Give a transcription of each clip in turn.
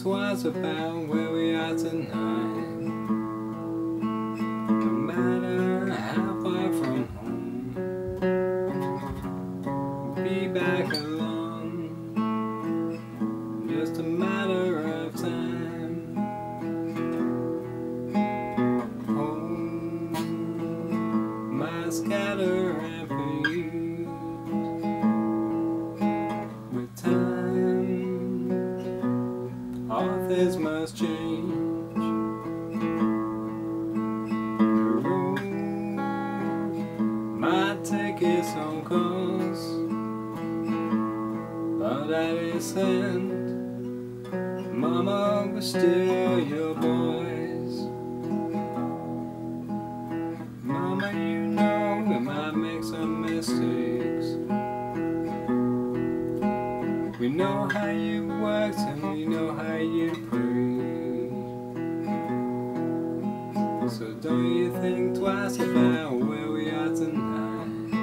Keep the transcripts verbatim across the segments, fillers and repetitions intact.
twice about where we are tonight. No matter how far from home, we'll be back alone. Just a matter of time. Home, my scatter and fade. With time, all things must change. The road might take its own course, but at its end, Mama was still your boys. Mama, you know we might make some mistakes. We know how you worked and we know how you prayed. So don't you think twice about where we are tonight.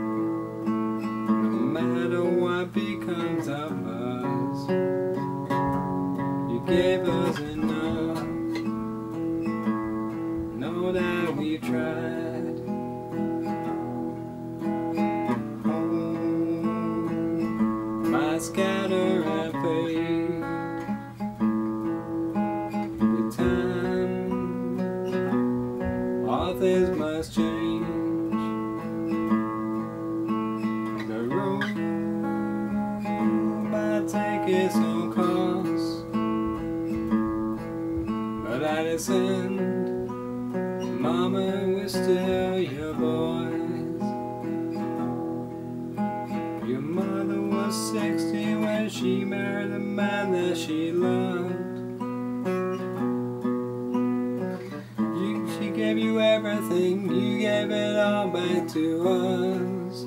No matter what becomes of us, you gave us enough. Know that we tried. Home, my scatter and fade. With time, all things must change. The road might take its own course, but at its end, Mama, we're still your boys. Your mother was sixty when she married a man that she loved. You, she gave you everything, you gave it all back to us.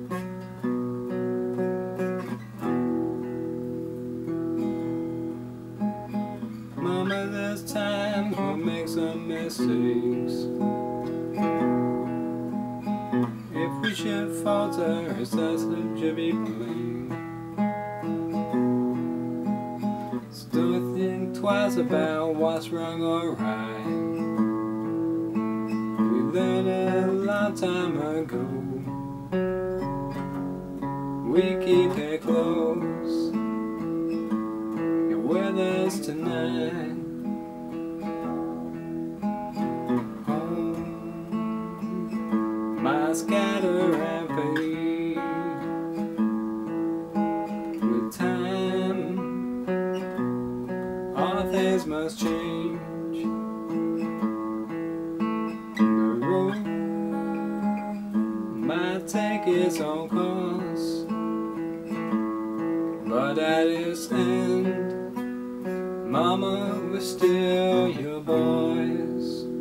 Mama, there's times we'll make some mistakes. If we should falter, it's us who should be blamed. So don't think twice about what's wrong or right. We learned a long time ago. We keep it close. You're with us tonight. My scatter and fade. With time, all things must change. The road might take its own course, but at its end, Mama, we're still your boys.